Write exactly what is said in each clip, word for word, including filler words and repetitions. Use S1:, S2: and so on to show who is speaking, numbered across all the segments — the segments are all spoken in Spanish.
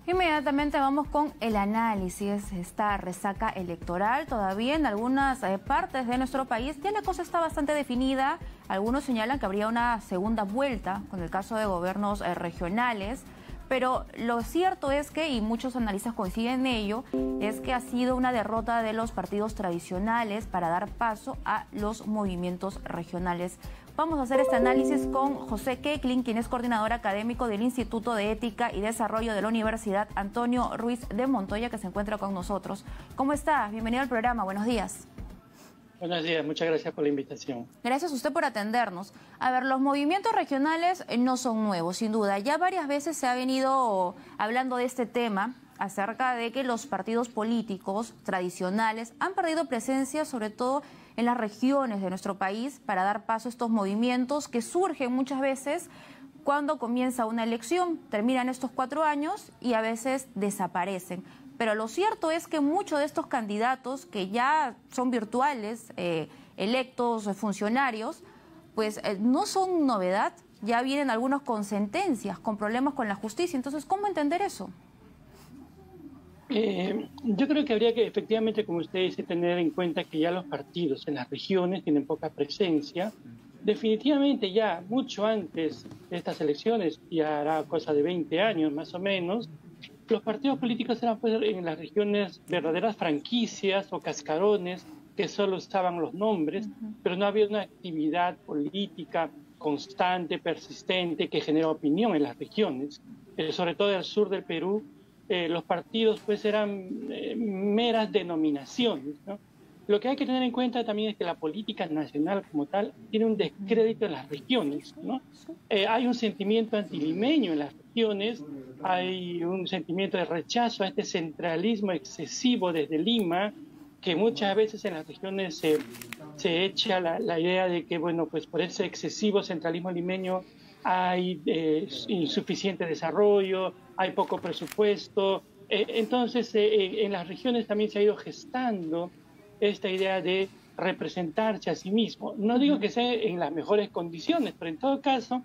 S1: Inmediatamente vamos con el análisis. Esta resaca electoral todavía en algunas eh, partes de nuestro país ya la cosa está bastante definida. Algunos señalan que habría una segunda vuelta con el caso de gobiernos eh, regionales. Pero lo cierto es que, y muchos analistas coinciden en ello, es que ha sido una derrota de los partidos tradicionales para dar paso a los movimientos regionales. Vamos a hacer este análisis con José Keklin, quien es coordinador académico del Instituto de Ética y Desarrollo de la Universidad Antonio Ruiz de Montoya, que se encuentra con nosotros. ¿Cómo está? Bienvenido al programa. Buenos días.
S2: Buenos días, muchas gracias por la invitación.
S1: Gracias a usted por atendernos. A ver, los movimientos regionales no son nuevos, sin duda. Ya varias veces se ha venido hablando de este tema, acerca de que los partidos políticos tradicionales han perdido presencia, sobre todo en las regiones de nuestro país, para dar paso a estos movimientos que surgen muchas veces cuando comienza una elección, terminan estos cuatro años y a veces desaparecen. Pero lo cierto es que muchos de estos candidatos que ya son virtuales, eh, electos, funcionarios, pues eh, no son novedad, ya vienen algunos con sentencias, con problemas con la justicia. Entonces, ¿cómo entender eso?
S2: Eh, yo creo que habría que, efectivamente, como usted dice, tener en cuenta que ya los partidos en las regiones tienen poca presencia. Definitivamente ya mucho antes de estas elecciones, ya hará cosa de veinte años más o menos, los partidos políticos eran pues, en las regiones verdaderas franquicias o cascarones que solo usaban los nombres, uh-huh. pero no había una actividad política constante, persistente, que genera opinión en las regiones. Eh, sobre todo en el sur del Perú, eh, los partidos pues eran eh, meras denominaciones, ¿no? Lo que hay que tener en cuenta también es que la política nacional como tal tiene un descrédito en las regiones, ¿no? Eh, hay un sentimiento antilimeño en las regiones, hay un sentimiento de rechazo a este centralismo excesivo desde Lima, que muchas veces en las regiones se, se echa la, la idea de que, bueno, pues por ese excesivo centralismo limeño hay eh, insuficiente desarrollo, hay poco presupuesto. Eh, entonces, eh, en las regiones también se ha ido gestando esta idea de representarse a sí mismo. No digo que sea en las mejores condiciones, pero en todo caso,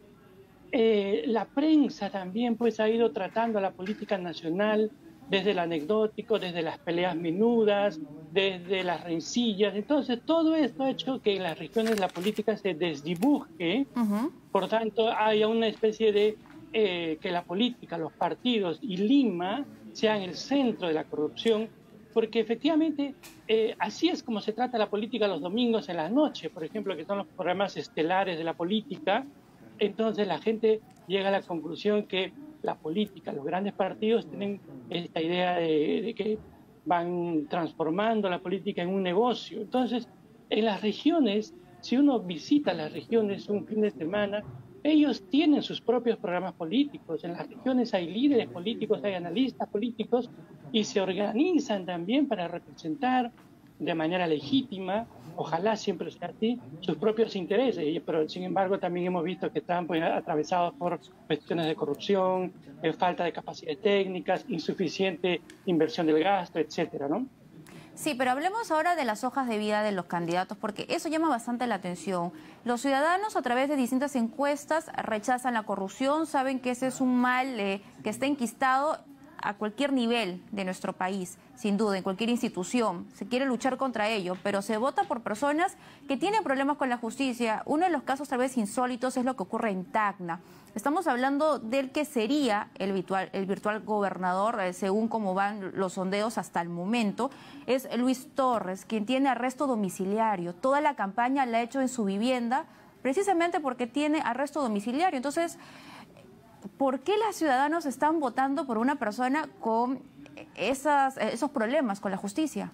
S2: eh, la prensa también pues ha ido tratando a la política nacional desde el anecdótico, desde las peleas menudas, desde las rencillas. Entonces, todo esto ha hecho que en las regiones la política se desdibuje. Uh-huh. Por tanto, haya una especie de eh, que la política, los partidos y Lima sean el centro de la corrupción, porque efectivamente eh, así es como se trata la política los domingos en la noche, por ejemplo, que son los programas estelares de la política. Entonces la gente llega a la conclusión que la política, los grandes partidos tienen esta idea de, de que van transformando la política en un negocio. Entonces, en las regiones, si uno visita las regiones un fin de semana, ellos tienen sus propios programas políticos. En las regiones hay líderes políticos, hay analistas políticos y se organizan también para representar de manera legítima, ojalá siempre sea así, sus propios intereses. Pero sin embargo también hemos visto que están pues, atravesados por cuestiones de corrupción, eh, falta de capacidades técnicas, insuficiente inversión del gasto, etcétera, ¿no?
S1: Sí, pero hablemos ahora de las hojas de vida de los candidatos, porque eso llama bastante la atención. Los ciudadanos, a través de distintas encuestas, rechazan la corrupción, saben que ese es un mal eh, que está enquistado a cualquier nivel de nuestro país, sin duda, en cualquier institución. Se quiere luchar contra ello, pero se vota por personas que tienen problemas con la justicia. Uno de los casos tal vez insólitos es lo que ocurre en Tacna. Estamos hablando del que sería el virtual, el virtual gobernador, eh, según cómo van los sondeos hasta el momento, es Luis Torres, quien tiene arresto domiciliario. Toda la campaña la ha hecho en su vivienda, precisamente porque tiene arresto domiciliario. Entonces, ¿por qué los ciudadanos están votando por una persona con esas, esos problemas con la justicia?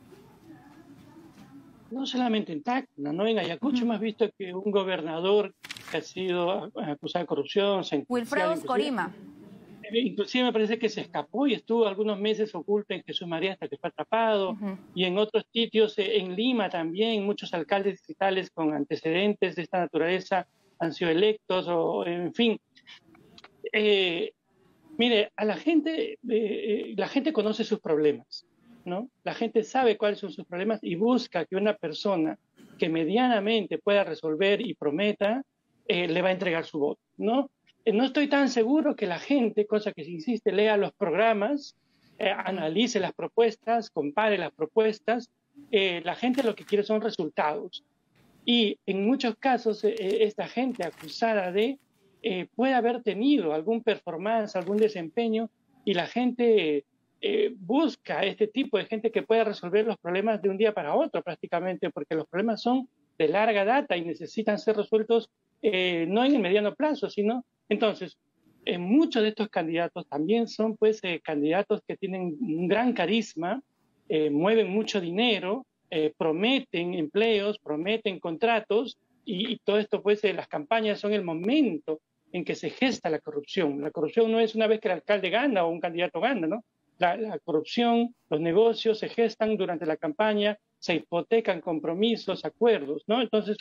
S2: No solamente en Tacna, ¿no? En Ayacucho uh-huh. hemos visto que un gobernador que ha sido acusado de corrupción...
S1: Wilfredo Oscorima.
S2: Inclusive me parece que se escapó y estuvo algunos meses oculto en Jesús María hasta que fue atrapado. Uh-huh. Y en otros sitios, en Lima también, muchos alcaldes distritales con antecedentes de esta naturaleza han sido electos, o en fin... Eh, mire, a la gente, eh, la gente conoce sus problemas, ¿no? La gente sabe cuáles son sus problemas y busca que una persona que medianamente pueda resolver y prometa, eh, le va a entregar su voto, ¿no? eh, no estoy tan seguro que la gente, cosa que se insiste, lea los programas, eh, analice las propuestas, compare las propuestas. Eh, la gente lo que quiere son resultados. Y en muchos casos, eh, esta gente acusada de eh, puede haber tenido algún performance, algún desempeño, y la gente eh, busca este tipo de gente que pueda resolver los problemas de un día para otro prácticamente, porque los problemas son de larga data y necesitan ser resueltos eh, no en el mediano plazo, sino entonces eh, muchos de estos candidatos también son pues eh, candidatos que tienen un gran carisma, eh, mueven mucho dinero, eh, prometen empleos, prometen contratos, y, y todo esto pues eh, las campañas son el momento en que se gesta la corrupción. La corrupción no es una vez que el alcalde gana o un candidato gana, ¿no? La, la corrupción, los negocios se gestan durante la campaña, se hipotecan compromisos, acuerdos, ¿no? Entonces,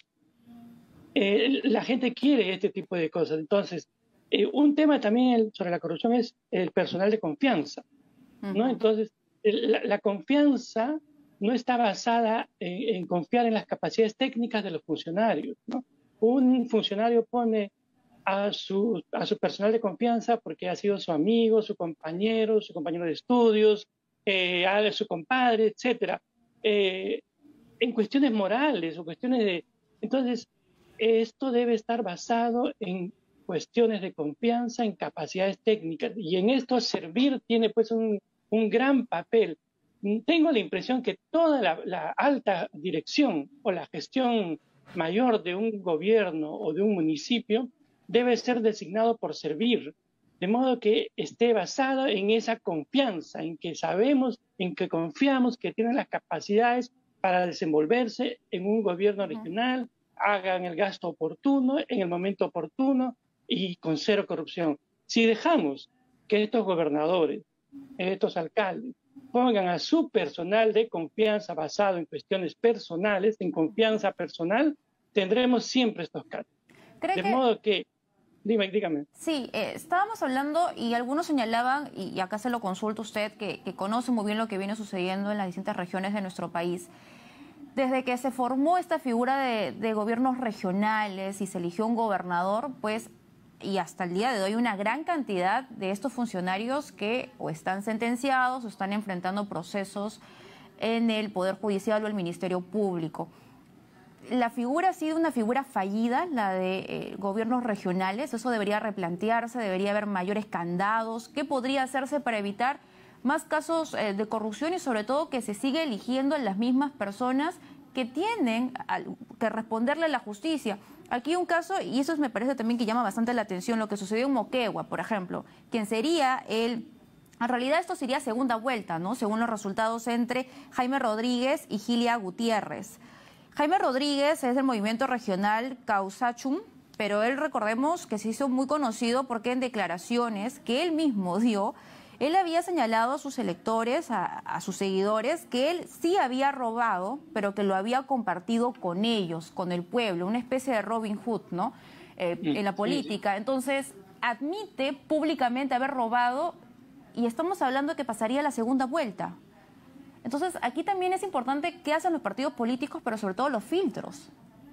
S2: eh, la gente quiere este tipo de cosas. Entonces, eh, un tema también sobre la corrupción es el personal de confianza, ¿no? Uh-huh. Entonces, la, la confianza no está basada en, en confiar en las capacidades técnicas de los funcionarios, ¿no? Un funcionario pone a su, a su personal de confianza porque ha sido su amigo, su compañero, su compañero de estudios, eh, a su compadre, etcétera, eh, en cuestiones morales o cuestiones de... Entonces, esto debe estar basado en cuestiones de confianza, en capacidades técnicas, y en esto servir tiene pues un, un gran papel. Tengo la impresión que toda la, la alta dirección o la gestión mayor de un gobierno o de un municipio debe ser designado por servir, de modo que esté basado en esa confianza, en que sabemos, en que confiamos que tienen las capacidades para desenvolverse en un gobierno regional, hagan el gasto oportuno, en el momento oportuno y con cero corrupción. Si dejamos que estos gobernadores, estos alcaldes, pongan a su personal de confianza basado en cuestiones personales, en confianza personal, tendremos siempre estos casos. De que... modo que Dime, dígame.
S1: Sí, eh, estábamos hablando y algunos señalaban, y, y acá se lo consulto a usted, que, que conoce muy bien lo que viene sucediendo en las distintas regiones de nuestro país. Desde que se formó esta figura de, de gobiernos regionales y se eligió un gobernador, pues, y hasta el día de hoy una gran cantidad de estos funcionarios que o están sentenciados o están enfrentando procesos en el Poder Judicial o el Ministerio Público. La figura ha sido una figura fallida, la de eh, gobiernos regionales. Eso debería replantearse, debería haber mayores candados. ¿Qué podría hacerse para evitar más casos eh, de corrupción y sobre todo que se siga eligiendo a las mismas personas que tienen a, que responderle a la justicia? Aquí un caso, y eso me parece también que llama bastante la atención, lo que sucedió en Moquegua, por ejemplo, quien sería el... En realidad esto sería segunda vuelta, ¿no? Según los resultados entre Jaime Rodríguez y Gilia Gutiérrez. Jaime Rodríguez es del movimiento regional Causachum, pero él, recordemos, que se hizo muy conocido porque en declaraciones que él mismo dio, él había señalado a sus electores, a, a sus seguidores, que él sí había robado, pero que lo había compartido con ellos, con el pueblo, una especie de Robin Hood, ¿no? Eh, en la política. Entonces, admite públicamente haber robado y estamos hablando de que pasaría la segunda vuelta. Entonces, aquí también es importante qué hacen los partidos políticos, pero sobre todo los filtros.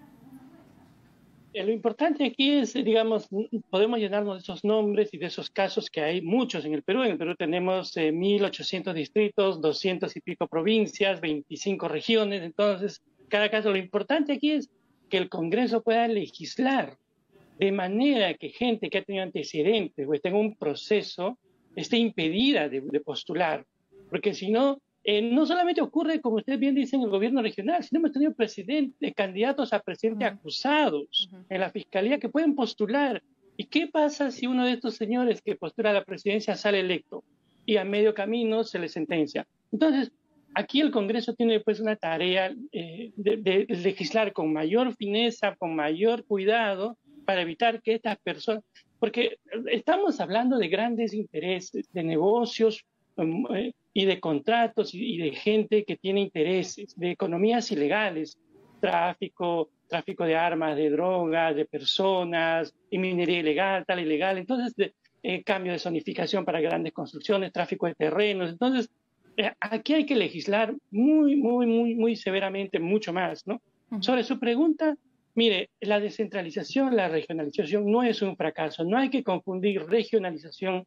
S2: Lo importante aquí es, digamos, podemos llenarnos de esos nombres y de esos casos que hay muchos en el Perú. En el Perú tenemos eh, mil ochocientos distritos, doscientos y pico provincias, veinticinco regiones. Entonces, cada caso, lo importante aquí es que el Congreso pueda legislar de manera que gente que ha tenido antecedentes o esté en un proceso esté impedida de, de postular. Porque si no, Eh, no solamente ocurre, como usted bien dice, en el gobierno regional, sino hemos tenido presidentes, candidatos a presidente uh-huh. acusados uh-huh. en la fiscalía que pueden postular. ¿Y qué pasa si uno de estos señores que postula a la presidencia sale electo y a medio camino se le sentencia? Entonces, aquí el Congreso tiene pues una tarea eh, de, de legislar con mayor fineza, con mayor cuidado, para evitar que estas personas... Porque estamos hablando de grandes intereses, de negocios, um, eh, y de contratos y de gente que tiene intereses, de economías ilegales, tráfico, tráfico de armas, de drogas, de personas, y minería ilegal, tal ilegal. Entonces, de, eh, cambio de zonificación para grandes construcciones, tráfico de terrenos. Entonces, eh, aquí hay que legislar muy, muy, muy, muy severamente, mucho más, ¿no? Uh-huh. Sobre su pregunta, Mire, la descentralización, la regionalización no es un fracaso. No hay que confundir regionalización,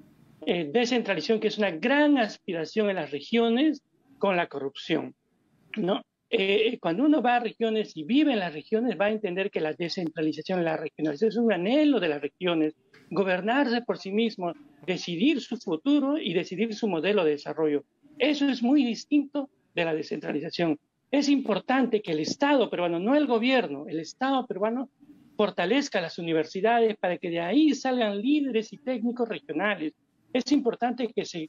S2: eh, descentralización, que es una gran aspiración en las regiones, con la corrupción, ¿no? Eh, cuando uno va a regiones y vive en las regiones, va a entender que la descentralización, la regionalización es un anhelo de las regiones, gobernarse por sí mismo, decidir su futuro y decidir su modelo de desarrollo. Eso es muy distinto de la descentralización. Es importante que el Estado peruano, no el gobierno, el Estado peruano fortalezca las universidades para que de ahí salgan líderes y técnicos regionales. Es importante que se eh,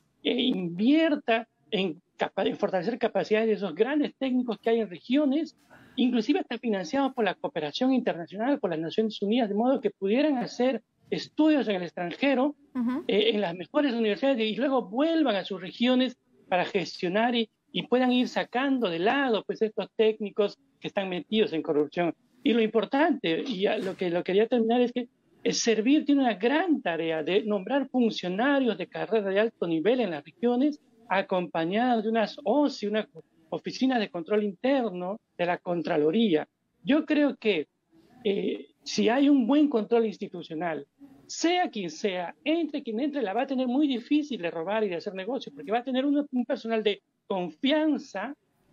S2: invierta en, en fortalecer capacidades de esos grandes técnicos que hay en regiones, inclusive hasta financiados por la cooperación internacional, por las Naciones Unidas, de modo que pudieran hacer estudios en el extranjero, uh-huh. eh, en las mejores universidades, y luego vuelvan a sus regiones para gestionar y, y puedan ir sacando de lado pues estos técnicos que están metidos en corrupción. Y lo importante, y lo que lo quería terminar, es que el Servir tiene una gran tarea de nombrar funcionarios de carrera de alto nivel en las regiones, acompañados de unas O S I, una oficina de control interno de la Contraloría. Yo creo que eh, si hay un buen control institucional, sea quien sea, entre quien entre, la va a tener muy difícil de robar y de hacer negocio, porque va a tener un, un personal de confianza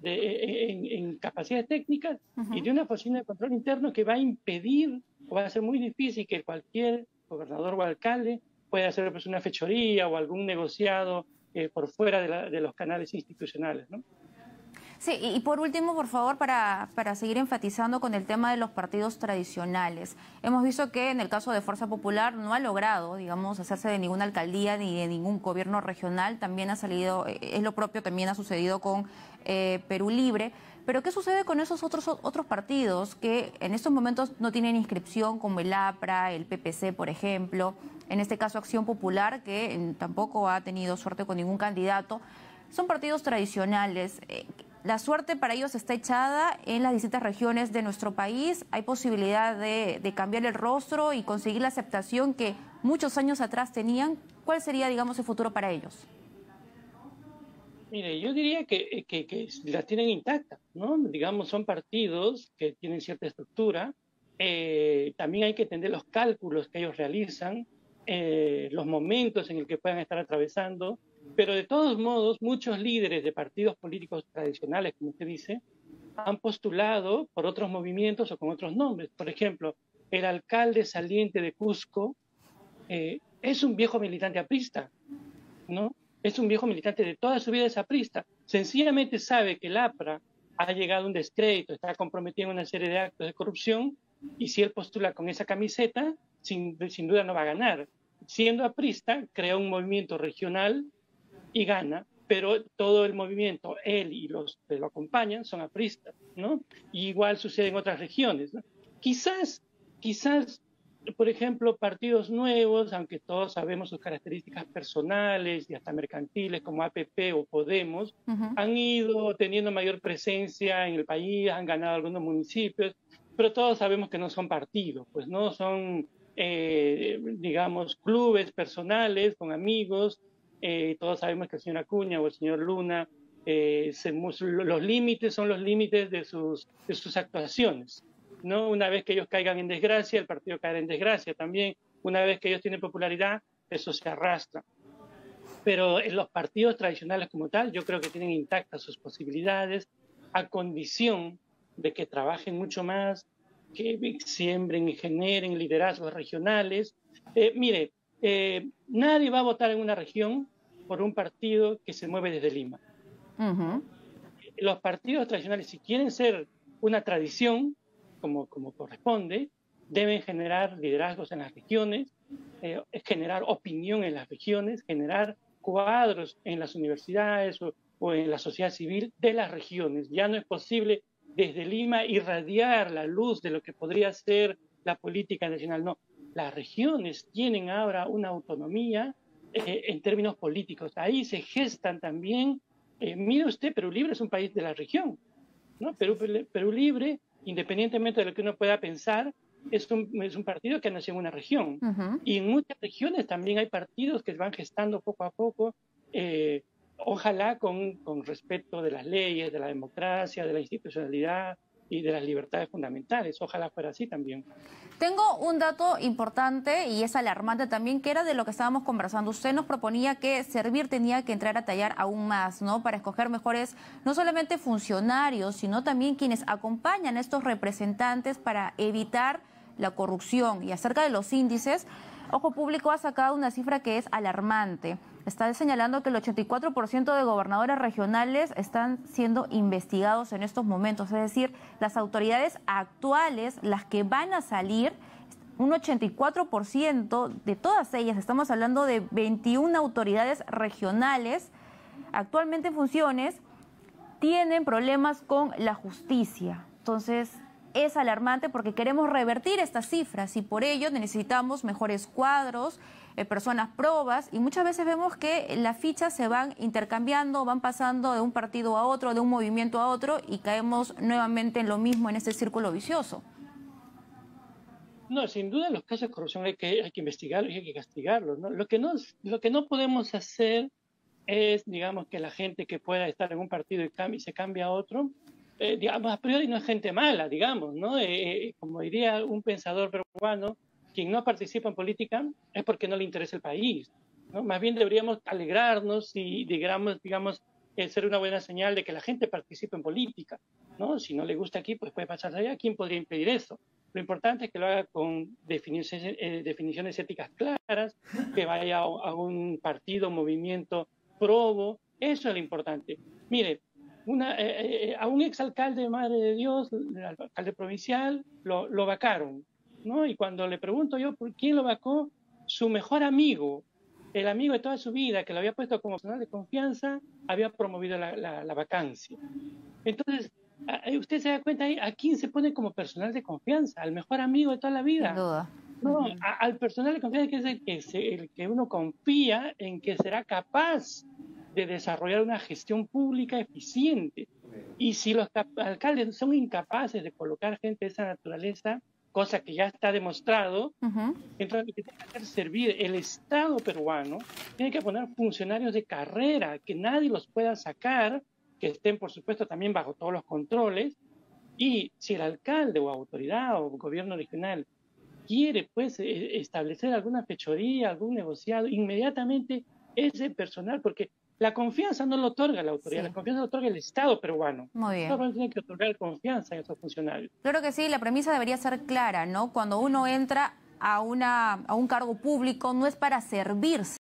S2: de, en, en capacidades técnicas uh-huh. y de una oficina de control interno que va a impedir o va a ser muy difícil que cualquier gobernador o alcalde pueda hacer pues, una fechoría o algún negociado eh, por fuera de, la, de los canales institucionales, ¿no?
S1: Sí, y por último, por favor, para, para seguir enfatizando con el tema de los partidos tradicionales. Hemos visto que en el caso de Fuerza Popular no ha logrado, digamos, hacerse de ninguna alcaldía ni de ningún gobierno regional. También ha salido, es lo propio, también ha sucedido con eh, Perú Libre. Pero ¿qué sucede con esos otros, otros partidos que en estos momentos no tienen inscripción, como el APRA, el P P C, por ejemplo? En este caso, Acción Popular, que eh, tampoco ha tenido suerte con ningún candidato. Son partidos tradicionales. Eh, La suerte para ellos está echada en las distintas regiones de nuestro país. Hay posibilidad de, de cambiar el rostro y conseguir la aceptación que muchos años atrás tenían. ¿Cuál sería, digamos, el futuro para ellos?
S2: Mire, yo diría que, que, que las tienen intactas, ¿no? Digamos, son partidos que tienen cierta estructura. Eh, también hay que entender los cálculos que ellos realizan, eh, los momentos en el que puedan estar atravesando. Pero de todos modos, muchos líderes de partidos políticos tradicionales, como usted dice, han postulado por otros movimientos o con otros nombres. Por ejemplo, el alcalde saliente de Cusco eh, es un viejo militante aprista, ¿no? Es un viejo militante de toda su vida es aprista. Sencillamente sabe que el APRA ha llegado a un descrédito, está comprometido en una serie de actos de corrupción, y si él postula con esa camiseta, sin, sin duda no va a ganar. Siendo aprista, crea un movimiento regional y gana, pero todo el movimiento, él y los que lo acompañan son apristas, ¿no? Y igual sucede en otras regiones, ¿no? Quizás, quizás, por ejemplo, partidos nuevos, aunque todos sabemos sus características personales y hasta mercantiles, como A P P o Podemos, uh-huh. han ido teniendo mayor presencia en el país, han ganado algunos municipios, pero todos sabemos que no son partidos, pues no son, eh, digamos, clubes personales con amigos. Eh, todos sabemos que el señor Acuña o el señor Luna, eh, se, los límites son los límites de sus, de sus actuaciones, ¿no? Una vez que ellos caigan en desgracia, el partido caerá en desgracia también. Una vez que ellos tienen popularidad, eso se arrastra. Pero en los partidos tradicionales como tal, yo creo que tienen intactas sus posibilidades, a condición de que trabajen mucho más, que siembren y generen liderazgos regionales. Eh, mire, eh, nadie va a votar en una región por un partido que se mueve desde Lima. Uh-huh. Los partidos tradicionales, si quieren ser una tradición, como, como corresponde, deben generar liderazgos en las regiones, eh, generar opinión en las regiones, generar cuadros en las universidades o, o en la sociedad civil de las regiones. Ya no es posible desde Lima irradiar la luz de lo que podría ser la política nacional, no. Las regiones tienen ahora una autonomía eh, en términos políticos. Ahí se gestan también, eh, mire usted, Perú Libre es un país de la región, ¿no? Perú, Perú Libre, independientemente de lo que uno pueda pensar, es un, es un partido que nació en una región. Uh-huh. Y en muchas regiones también hay partidos que se van gestando poco a poco, eh, ojalá con, con respeto de las leyes, de la democracia, de la institucionalidad, y de las libertades fundamentales. Ojalá fuera así también.
S1: Tengo un dato importante y es alarmante también, que era de lo que estábamos conversando. Usted nos proponía que Servir tenía que entrar a tallar aún más, ¿no? Para escoger mejores, no solamente funcionarios, sino también quienes acompañan a estos representantes para evitar la corrupción. Y acerca de los índices, Ojo Público ha sacado una cifra que es alarmante. Está señalando que el ochenta y cuatro por ciento de gobernadores regionales están siendo investigados en estos momentos. Es decir, las autoridades actuales, las que van a salir, un ochenta y cuatro por ciento de todas ellas, estamos hablando de veintiuna autoridades regionales actualmente en funciones, tienen problemas con la justicia. Entonces, es alarmante porque queremos revertir estas cifras y por ello necesitamos mejores cuadros, eh, personas probas, y muchas veces vemos que las fichas se van intercambiando, van pasando de un partido a otro, de un movimiento a otro, y caemos nuevamente en lo mismo, en este círculo vicioso.
S2: No, sin duda los casos de corrupción hay que, hay que investigarlos y hay que castigarlos, ¿no? Lo que no, lo que no podemos hacer es, digamos, que la gente que pueda estar en un partido y, cambie, y se cambia a otro, Eh, digamos, a priori no es gente mala, digamos, ¿no? Eh, como diría un pensador peruano, quien no participa en política es porque no le interesa el país, ¿no? Más bien deberíamos alegrarnos y, digamos, digamos eh, ser una buena señal de que la gente participe en política, ¿no? Si no le gusta aquí, pues puede pasar allá. ¿Quién podría impedir eso? Lo importante es que lo haga con definiciones, eh, definiciones éticas claras, que vaya a, a un partido, movimiento probo. Eso es lo importante. Mire, Una, eh, eh, a un exalcalde, madre de Dios, el alcalde provincial, lo, lo vacaron, ¿no? Y cuando le pregunto yo por quién lo vacó, su mejor amigo, el amigo de toda su vida, que lo había puesto como personal de confianza, había promovido la, la, la vacancia. Entonces, a, usted se da cuenta ahí, ¿a quién se pone como personal de confianza? ¿Al mejor amigo de toda la vida?
S1: Sin duda.
S2: No, a, al personal de confianza, que es el que, se, el que uno confía en que será capaz de desarrollar una gestión pública eficiente. Y si los alcaldes son incapaces de colocar gente de esa naturaleza, cosa que ya está demostrado, uh-huh. entonces lo que tiene que hacer Servir, el Estado peruano, tiene que poner funcionarios de carrera, que nadie los pueda sacar, que estén, por supuesto, también bajo todos los controles, y si el alcalde o autoridad o gobierno regional quiere, pues, establecer alguna fechoría, algún negociado, inmediatamente ese personal, porque la confianza no lo otorga la autoridad, sí. La confianza lo otorga el Estado peruano.
S1: Muy bien.
S2: Nosotros tiene que otorgar confianza a esos funcionarios.
S1: Claro que sí, la premisa debería ser clara, ¿no? Cuando uno entra a, una, a un cargo público no es para servirse.